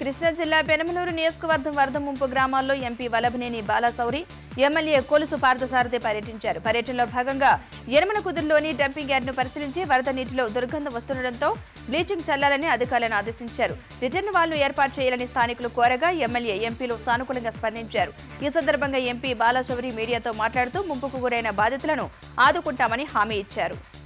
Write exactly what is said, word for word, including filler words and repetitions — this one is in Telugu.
కృష్ణా జిల్లా పెనమలూరు నియోజకవర్గం వరద ముంపు గ్రామాల్లో ఎంపీ వల్లభనేని బాలా సౌరి, ఎమ్మెల్యే కొలుసు పార్థసారథి పర్యటించారు. పర్యటనలో భాగంగా యనమలకుదురులోని డంపింగ్ యార్డును పరిశీలించి వరద నీటిలో దుర్గంధం వస్తుండటంతో బ్లీచింగ్ చల్లాలని అధికారులను ఆదేశించారు. రిటర్న్ వాల్ను ఏర్పాటు చేయాలని స్థానికులు కోరగా ఎమ్మెల్యే, ఎంపీలు సానుకూలంగా స్పందించారు. ఈ సందర్భంగా ఎంపీ బాలా సౌరి మీడియాతో మాట్లాడుతూ ముంపుకు గురైన బాధితులను ఆదుకుంటామని హామీ ఇచ్చారు.